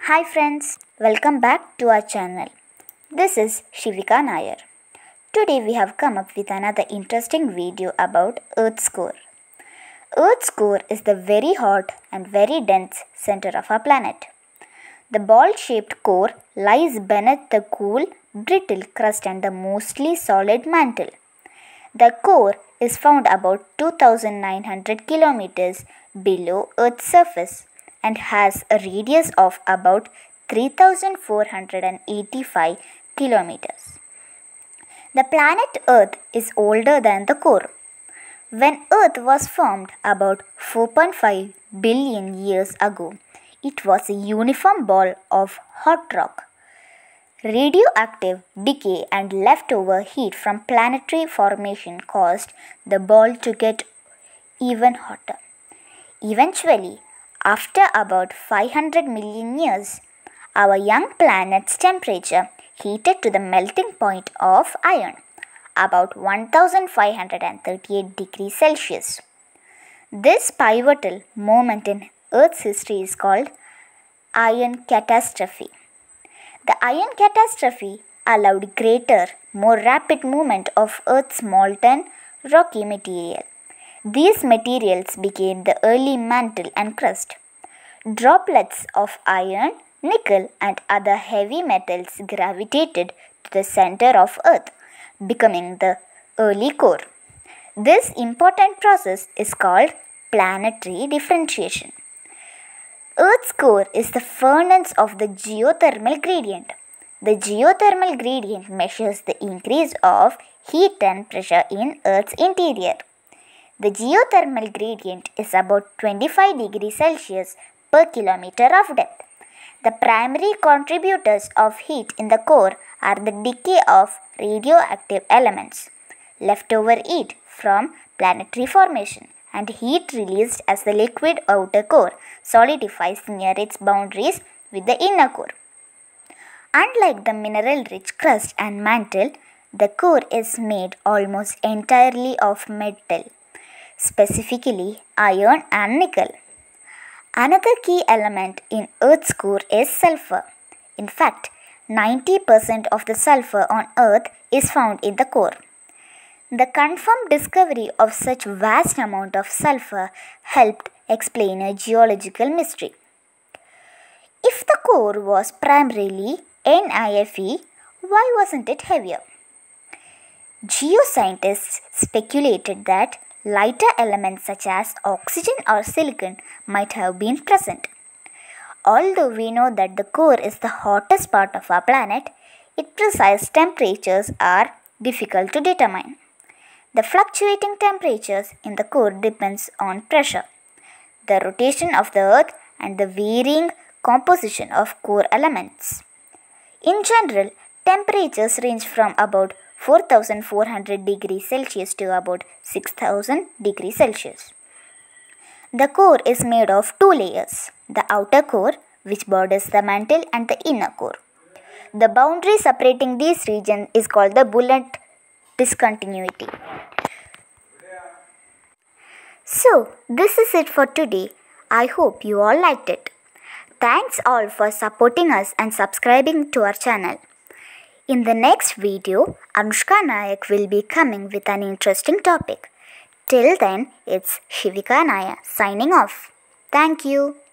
Hi friends, welcome back to our channel. This is Shivika Nair. Today we have come up with another interesting video about Earth's core. Earth's core is the very hot and very dense center of our planet. The ball-shaped core lies beneath the cool, brittle crust and the mostly solid mantle. The core is found about 2,900 kilometers below Earth's surface and has a radius of about 3,485 kilometers. The planet Earth is older than the core. When Earth was formed about 4.5 billion years ago, it was a uniform ball of hot rock. Radioactive decay and leftover heat from planetary formation caused the ball to get even hotter. Eventually, after about 500 million years, our young planet's temperature heated to the melting point of iron, about 1538 degrees Celsius. This pivotal moment in Earth's history is called iron catastrophe. The iron catastrophe allowed greater, more rapid movement of Earth's molten rocky material. These materials became the early mantle and crust. Droplets of iron, nickel, and other heavy metals gravitated to the center of Earth, becoming the early core. This important process is called planetary differentiation. Earth's core is the furnace of the geothermal gradient. The geothermal gradient measures the increase of heat and pressure in Earth's interior. The geothermal gradient is about 25 degrees Celsius per kilometer of depth. The primary contributors of heat in the core are the decay of radioactive elements, leftover heat from planetary formation, and heat released as the liquid outer core solidifies near its boundaries with the inner core. Unlike the mineral-rich crust and mantle, the core is made almost entirely of metal, specifically iron and nickel. Another key element in Earth's core is sulfur. In fact, 90% of the sulfur on Earth is found in the core. The confirmed discovery of such vast amount of sulfur helped explain a geological mystery. If the core was primarily NiFe, why wasn't it heavier? Geoscientists speculated that lighter elements such as oxygen or silicon might have been present. Although we know that the core is the hottest part of our planet, its precise temperatures are difficult to determine. The fluctuating temperatures in the core depends on pressure, the rotation of the Earth, and the varying composition of core elements. In general, temperatures range from about 4,400 degrees Celsius to about 6,000 degrees Celsius. The core is made of two layers, the outer core, which borders the mantle, and the inner core. The boundary separating these regions is called the bullet discontinuity. So, this is it for today. I hope you all liked it. Thanks all for supporting us and subscribing to our channel. In the next video, Anushka Nayak will be coming with an interesting topic. Till then, it's Shivika Nair signing off. Thank you.